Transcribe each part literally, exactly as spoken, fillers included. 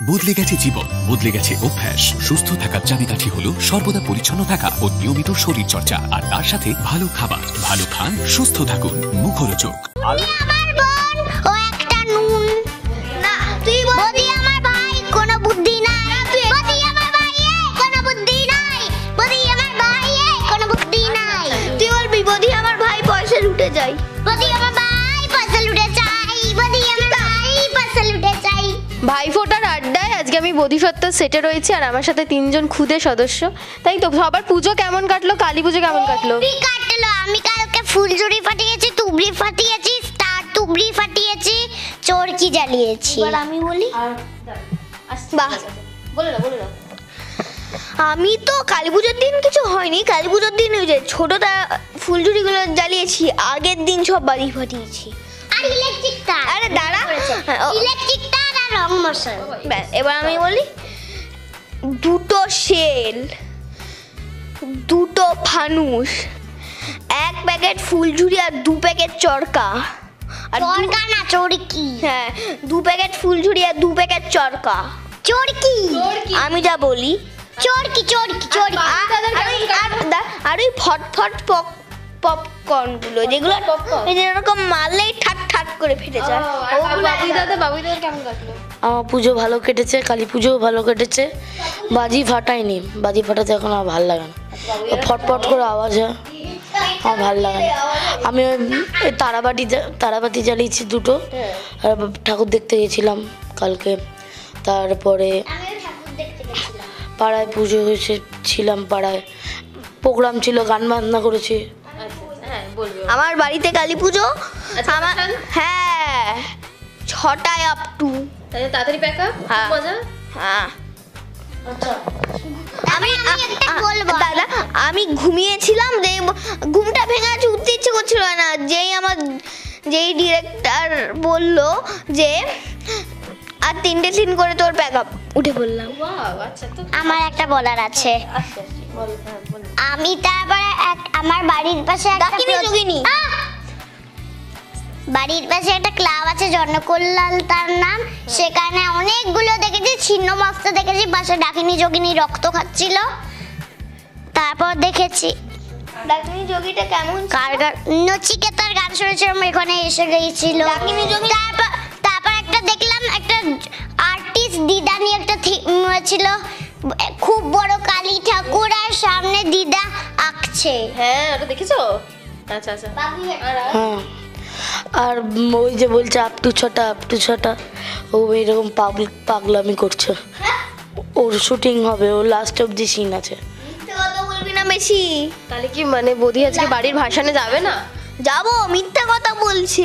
বদলে গেছে জীবন, বদলে গেছে অভ্যাস। সুস্থ থাকার চাবিকাঠি হলো সর্বদা পরিচ্ছন্ন থাকা ও নিয়মিত শরীর চর্চা, আর তার সাথে ভালো খাবার। ভালো খান, সুস্থ থাকুন, মুখরোচক। ভাইফোঁটার আড্ডায় আজকে আমি বোধিসত্ত্ব সেটে রয়েছি আর আমার সাথে তিনজন খুদে সদস্য। তাই তো সবার পুজো কেমন কাটলো? কালী পুজো কেমন কাটলো? কাটলো আমি কালকে ফুলঝুরি ফাটিয়েছি, তুবড়ি ফাটিয়েছি, স্টার তুবড়ি ফাটিয়েছি, চরকি জ্বালিয়েছি। এবার আমি বলি, বাহ, বলে না বলে না। আমি তো কালী পুজোর দিন কিছু হয়নি। কালী পুজোর দিন ওই যে ছোটটা ফুলঝুরিগুলো জ্বালিয়েছি, আগের দিন সব বাড়ি ফাটিয়েছি। আর ইলেকট্রিক তার, আরে দাঁড়া, ইলেকট্রিক তার আর রং মশাল। এবার আমি বলি, দুটো শেল, দুটো ফানুস, এক প্যাকেট ফুলঝুরি আর দু প্যাকেট চরকা। আর চরকা না চরকি। হ্যাঁ, দু প্যাকেট ফুলঝুরি আর দু প্যাকেট চরকা। চরকি আমি যা বলি, চরকি চরকি চরকি। আর ওই ফটফট পক পপকর্ন গুলো, যেগুলো এরকম মারলেই ঠাট ঠাট করে ফেটে যায়। আমার পুজো ভালো কেটেছে, কালী পুজোও ভালো কেটেছে। বাজি ফাটাইনি, বাজি ফাটাতে এখন আমার ভালো লাগে না, ফটফট করে আওয়াজ হয়, আমার ভালো লাগে না। আমি ওই তারাবাতি তারাবাতি জ্বালিয়েছি দুটো, আর ঠাকুর দেখতে গেছিলাম কালকে। তারপরে পাড়ায় পুজো হয়েছে, ছিলাম পাড়ায়, প্রোগ্রাম ছিল, গান বাজনা করেছি। আমার বাড়িতে কালী পুজো আমার, হ্যাঁ, ছটায় আপ টু। তাড়াতাড়ি প্যাক আপ, মজা। হ্যাঁ, আমি বলবো দাদা, আমি ঘুমিয়েছিলাম, ঘুমটা ভেঙে আছে, উঠতে ইচ্ছে করছিল না। যেই আমার যেই ডিরেক্টর বললো যে আর তিনটে সিন করে তোর প্যাক আপ, উঠে বললাম। আমার একটা বলার আছে। আমি তারপরে আমার বাড়ির পাশে বাড়ির পাশে একটা ক্লাব আছে, জনকল্যাণ তার নাম। সেখানে অনেকগুলো দেখেছি ছিন্ন মস্ত দেখেছি, পাশে ডাকিনী যোগিনী রক্ত খাচ্ছিল। তারপর দেখেছি ডাকিনী যোগীটা কেমন, কার গান, নচিকেতার গান শুনেছিলাম, এখানে এসে গিয়েছিল। তারপর তারপর একটা দেখলাম, একটা আর্টিস্ট দিদা নিয়ে একটা ছিল, খুব বড় কালী ঠাকুর আর সামনে দিদা আঁকছে। হ্যাঁ, ওটা দেখেছো? আচ্ছা আচ্ছা। হ্যাঁ, আর ওই যে বলছে আপ টু ছটা আপ টু ছটা, ও এইরকম পাগল পাগলামি করছে। ওর শুটিং হবে, ও লাস্ট অব্দি সিন আছে। কথা বলবি না বেশি। তাহলে কি মানে বৌদি আজকে বাড়ির ভাসানে যাবে না? যাবো, মিথ্যা কথা বলছে।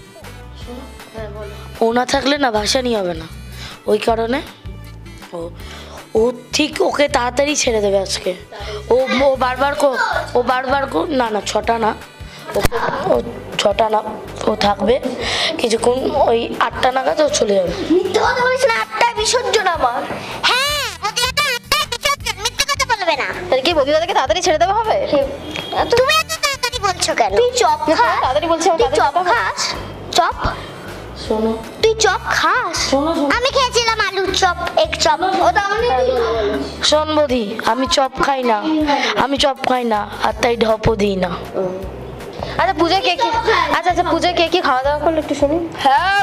ও না থাকলে না ভাসানি হবে না, ওই কারণে ও ও ঠিক ওকে তাড়াতাড়ি ছেড়ে দেবে আজকে। ও ও বারবার কো ও বারবার কো না না ছটা না, ও ছটা না, ও থাকবে কিছুক্ষণ, ওই আটটা নাগাদ ও চলে যাবে। মিথ্যা কথা বলিস না, আটটায় বিসর্জন আমার। হ্যাঁ, মিথ্যা কথা বলবে না। তাহলে কি বৌদি দাদাকে তাড়াতাড়ি ছেড়ে দেওয়া হবে? তুমি এত তাড়াতাড়ি বলছো কেন? তুই চপ খা, তাড়াতাড়ি বলছি। তুই চপ খাস? চপ, শোনো, তুই চপ খাস? শোনো আমি খেয়েছিলাম আলুর চপ, এক চপ। ওটা মানে শোন বৌদি, আমি চপ খাই না, আমি চপ খাই না, আর তাই ঢপও দিই না। আচ্ছা, পূজা কে কি আচ্ছা আচ্ছা পূজা কে কি খাওয়া দাওয়া করলো একটু শুনি। হ্যাঁ,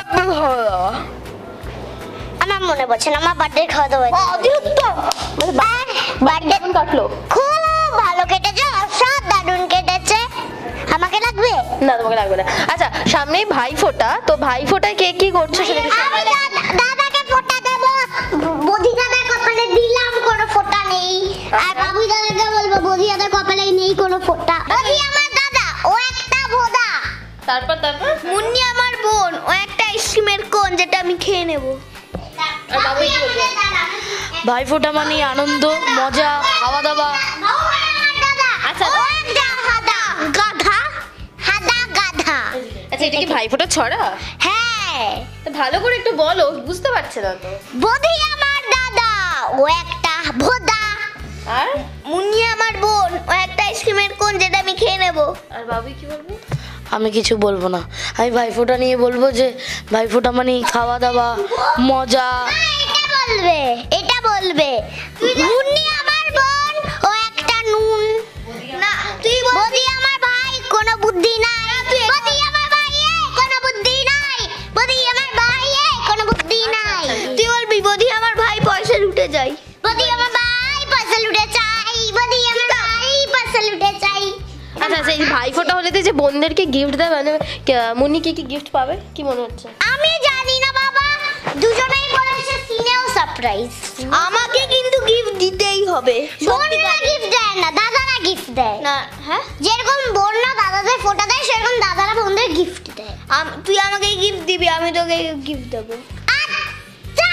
আমার মনে পড়ছে না, আমার বার্থডে খাওয়া দাওয়া অতিরিক্ত। বার্থডে কাটলো খুব ভালো কেটেছে, অসাধারণ কেটেছে। আমাকে লাগবে না? তোমাকে লাগবে না। আচ্ছা, সামনেই ভাইফোঁটা, তো ভাইফোঁটায় কে কি করছে সেটা আমি দাদাকে ফোঁটা দেবো, বৌদি দাদার কপালে দিলাম, কোনো ফোঁটা নেই। আর বাবু দাদাকে বলবো বৌদি দাদার কপালে নেই কোনো ফোঁটা। বৌদি আমার দাদা, ও একটা ভোদা। তারপর তারপর মুন্নি আমার বোন, ও একটা আইসক্রিমের কোন, যেটা আমি খেয়ে নেবো। আর বাবু কি বলবে? ভাইফোঁটা মানে আনন্দ, মজা, খাওয়া দাওয়া। আচ্ছা গাধা, হাদা গাধা। আচ্ছা, এটা কি ভাইফোঁটা ছড়া? হ্যাঁ, ভালো করে একটু বলো, বুঝতে পারছে না তো। বৌদি আমার দাদা, ও একটা ভোদা। আর মুন্নি আমার বোন, ও একটা আইসক্রিমের কোন, যেটা আমি খেয়ে নেবো। আর বাবু কি বলবে? আমি কিছু বলবো না, আমি ভাইফোঁটা নিয়ে বলবো যে ভাইফোঁটা মানে খাওয়া দাওয়া, মজা। বলবে, এটা বলবে মুন্নি আমার বোন ও একটা নুন। না তুই বল বদি আমার ভাই কোনো বুদ্ধি নাই, বদি আমার ভাই এ কোনো বুদ্ধি নাই, বদি আমার ভাই এ কোনো বুদ্ধি নাই। তুই বলবি বদি আমার ভাই পয়সা লুটে যাই, বদি আমার ভাই পয়সা লুটে চাই, বদি আমার ভাই পয়সা লুটে চাই। আচ্ছা আচ্ছা, এই ভাইফোঁটা হলে তো যে বোনদেরকে গিফট দেয়, মানে কে- মুন্নি কি কি গিফট পাবে কি মনে হচ্ছে? আমি জানি না বাবা, দুজনেই বলেছে সিনেও সারপ্রাইজ। আমাকে কিন্তু গিফট দিতেই হবে। বোনরা গিফট দেয় না, দাদারা গিফট দেয়। না হ্যাঁ, যেরকম বোনরা দাদাদের ফোঁটা দেয় সেরকম দাদারা বোনদের গিফট দেয়। আম- তুই আমাকে গিফট দিবি, আমি তোকে গিফট দেবো। আচ্ছা,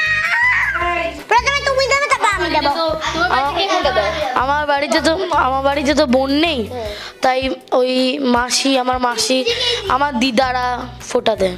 প্রথমে তুমি দেবে তারপর আমি দেবো। আমার বাড়িতে তো আমার বাড়িতে তো বোন নেই, তাই ওই মাসি আমার মাসি আমার দিদারা ফোঁটা দেয়।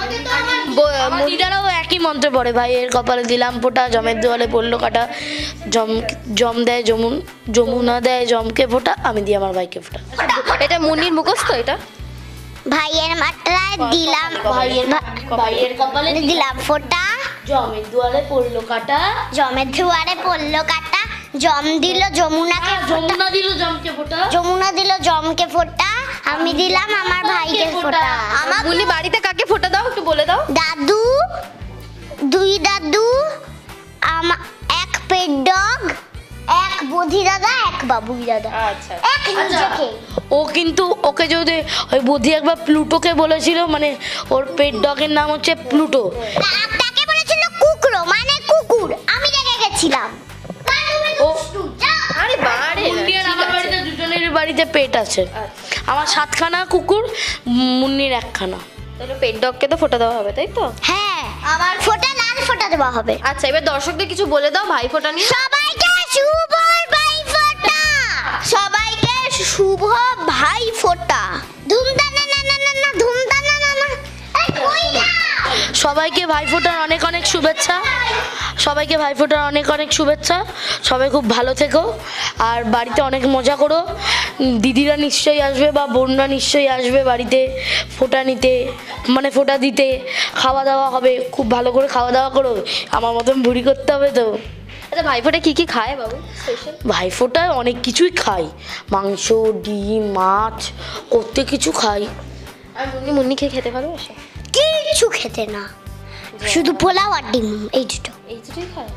আমার দিদারাও একই মন্ত্র পড়ে, ভাইয়ের কপালে দিলাম ফোঁটা, জমের দুয়ারে পড়লো কাটা, জম জম দেয় যমুন যমুনা দেয় জমকে ফোঁটা, আমি দিই আমার ভাইকে ফোঁটা। এটা মুন্নির মুখস্থ এটা? ভাইয়ের মাত্রায় দিলাম, ভাইয়ের ভাইয়ের কপালে দিলাম ফোঁটা, জমের দুয়ারে পড়লো কাটা, জমের দুয়ারে পড়লো কাটা, জম দিল যমুনাকে ফোঁটা, যমুনা দিল জমকে ফোঁটা, যমুনা দিল জমকে ফোঁটা, আমি দিলাম আমার ভাইকে ফোঁটা। আমার মুন্নি বাড়িতে কাকে ফোঁটা দাও একটু বলে দাও। দাদু, দুই দাদু, আমা- এক পেট ডগ, এক বধি দাদা, এক বাবুই দাদা, আচ্ছা এক নিজেকে। ও কিন্তু ওকে যদি ওই বুদ্ধি একবার প্লুটোকে বলেছিল, মানে ওর পেট ডগের নাম হচ্ছে প্লুটো। তা- তাকে বলেছিল কুকুরো মানে কুকুর, আমি রেগে গেছিলাম। ও আরে বাড়ে না, মুন্নি আর ঠিক আমার আছে। বাড়িতে দুজনের বাড়িতে পেট আছে, আমার সাতখানা কুকুর, মুন্নির একখানা। তাহলে পেট ডগকে তো ফোঁটা দেওয়া হবে তাই তো? হ্যাঁ, আমার ফোঁটা লাল ফোঁটা দেওয়া হবে। আচ্ছা, এবার দর্শকদের কিছু বলে দাও ভাই ফোঁটা নিয়ে। সবাইকে শুভ ভাই ফোঁটা, সবাইকে শুভ ভাই ফোঁটা। ধুমধা না না না না না, ধুমধা না না না, এই কই না? সবাইকে ভাইফোঁটার অনেক অনেক শুভেচ্ছা, সবাইকে ভাইফোঁটার অনেক অনেক শুভেচ্ছা। সবাই খুব ভালো থেকো আর বাড়িতে অনেক মজা করো। দিদিরা নিশ্চয়ই আসবে বা বোনরা নিশ্চয়ই আসবে বাড়িতে ফোঁটা নিতে, মানে ফোঁটা দিতে। খাওয়া দাওয়া হবে, খুব ভালো করে খাওয়া দাওয়া করো, আমার মতন বুড়ি করতে হবে তো। আচ্ছা, ভাইফোঁটা কি কি খায় বাবু স্পেশাল? ভাইফোঁটায় অনেক কিছুই খাই, মাংস, ডিম, মাছ, কত কিছু খাই। আর মুন্নি মুন্নি খেয়ে খেতে ভালোবাসে? কিছু খেতে না, শুধু পোলাও আর ডিম, এই দুটো। এই দুটোই খায়?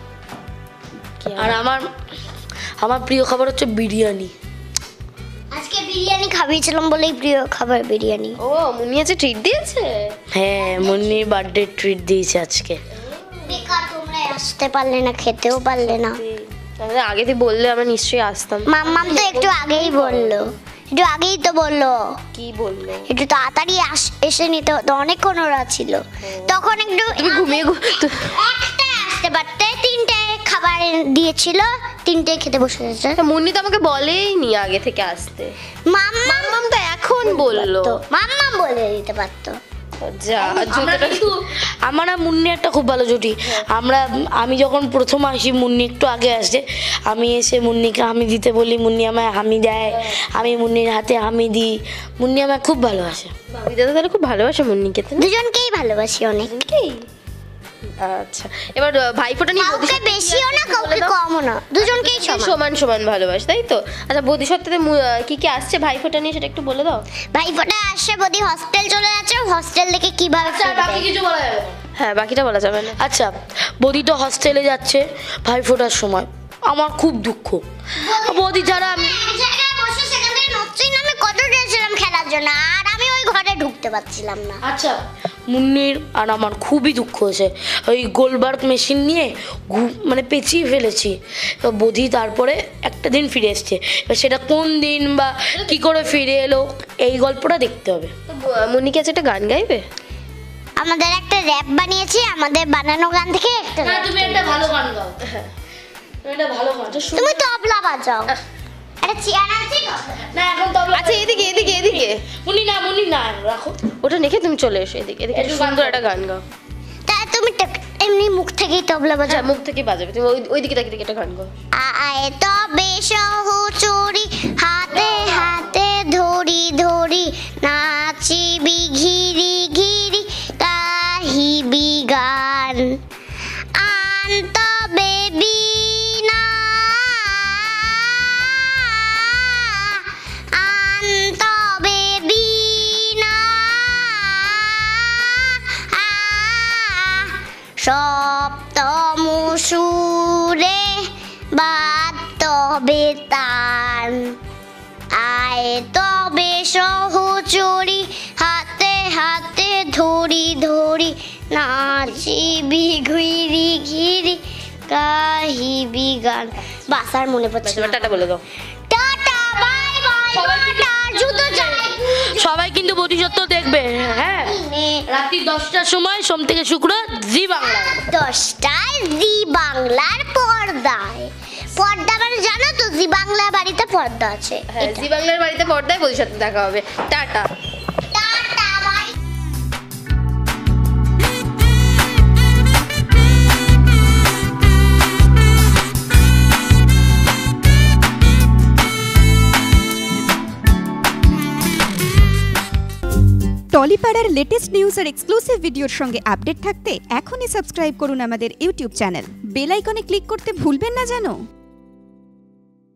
আর আমার আমার প্রিয় খাবার হচ্ছে বিরিয়ানি। আজকে বিরিয়ানি খাবিয়েছিলাম বলেই প্রিয় খাবার বিরিয়ানি। ও, মুন্নি আজকে ট্রিট দিয়েছে? হ্যাঁ, মুন্নির বার্থডে ট্রিট দিয়েছে আজকে। বেকার তোমরা আসতে পারলে না, খেতেও পারলে না। আমাদের আগে দিয়ে বললে আমরা নিশ্চয়ই আসতাম। মাম্মাম তো একটু আগেই বললো, একটু আগেই তো বললো কি বললো? একটু তাড়াতাড়ি আস- এসে নিতে হতো, অনেকক্ষণ ওরা ছিল তখন। একটু তুমি ঘুমিয়ে ঘু- তো- একটায় আসতে পারতে, তিনটে খাবার দিয়েছিল, তিনটে খেতে বসে গেছে। তা মুন্নি তো আমাকে বলেই নি আগে থেকে আসতে। মাম্মা মাম্মাম তো এখন বললো। মাম্মাম বলে দিতে পারতো। যা, আমরা জুতোটা কিন্তু আমার আর মুন্নি একটা খুব ভালো জুটি। আমরা আমি যখন প্রথম আসি, মুন্নি একটু আগে আসে, আমি এসে মুন্নিকে হামি দিতে বলি, মুন্নি আমায় হামি দেয়, আমি মুন্নির হাতে হামি দিই, মুন্নি আমায় খুব ভালোবাসে। ভাবি দাদা তাহলে খুব ভালোবাসে মুন্নিকে তো? দুজনকেই ভালোবাসি অনেক। আচ্ছা, এবার আহ, ভাইফোঁটা নিয়ে কাউকে বোধিসত্ত্ব বেশিও না, কাউকে কমও না, দুজনকেই সমান। সমান সমান ভালোবাসে তাই তো? আচ্ছা, বোধিসত্ত্বতে মু- আহ, কি কি আসছে ভাইফোঁটা নিয়ে সেটা একটু বলে দাও। ভাইফোঁটা আসছে, বদি হস্টেল চলে যাচ্ছে, হস্টেল থেকে কিভাবে ফিরবে? কিছু বলা যাবে না। হ্যাঁ, বাকিটা বলা যাবে না। আচ্ছা, বৌদি তো হস্টেলে যাচ্ছে ভাইফোঁটার সময়, আমার খুব দুঃখ। বৌদি ছাড়া আমি এক জায়গায় বসে সেখান থেকে নচ্ছিন আমি কত গেছিলাম খেলার জন্য, আর আমি ওই ঘরে ঢুকতে পারছিলাম না। আচ্ছা, মুন্নির আর আমার খুবই দুঃখ হয়েছে। ওই গোলবার্গ মেশিন নিয়ে ঘু- মানে পেঁচিয়ে ফেলেছি। এবার বোধি তারপরে একটা দিন ফিরে এসছে, এবার সেটা কোন দিন বা কি করে ফিরে এলো এই গল্পটা দেখতে হবে। তো আহ, মুন্নি কি আজ একটা গান গাইবে? আমাদের একটা র্যাপ বানিয়েছি, আমাদের বানানো গান থেকে একটা rap। তুমি একটা ভালো গান গাও। তুমি একটা ভালো গান। তুমি তবলা বাজাও, একটা চেয়ার আছে তো? না, এখন তবলা। আচ্ছা, এদিকে এদিকে এদিকে মুন্নি না, মুন্নি না, রাখো। ওটা রেখে তুমি চলে এসো এদিকে এদিকে, একটু সুন্দর গান একটা গান গাও। তা তুমি টেক- এমনি মুখ থেকেই তবলা বাজাও। হ্যাঁ, মুখ থেকে বাজাবে তুমি, ওই ওই দিকে তাকিয়ে তাকিয়ে একটা গান গাও। আয় তবে সহচরি, হাতে হাতে ধরি ধরি, নাচিবি ঘিরি ঘিরি, গাহিবি গান। আন সপ্তম সুরে বাদ তবে তান, আয় তবে সহচরি হাতে হাতে ধরি ধরি, নাচিবি ঘিরি ঘিরি গাহিবি গান। বাস আর মনে পড়ছে না। টাটা বলে দাও। টাটা বাই বাই টাটা জুতো চাই। সবাই কিন্তু বোধিসত্ত্ব দেখবে, হ্যাঁ, রাত্রি দশটার সময় সোম থেকে শুক্র জি বাংলা, দশটায় জি বাংলার পর্দায়। পর্দা মানে জানো তো, জি বাংলা বাড়িতে পর্দা আছে। হ্যাঁ, জি বাংলার বাড়িতে পর্দায় বোধিসত্ত্ব দেখা হবে। টাটা। Tata bye. টলিপাড়ার লেটেস্ট নিউজ আর এক্সক্লুসিভ ভিডিওর সঙ্গে আপডেট থাকতে এখনই সাবস্ক্রাইব করুন আমাদের ইউটিউব চ্যানেল। বেল আইকনে ক্লিক করতে ভুলবেন না যেন।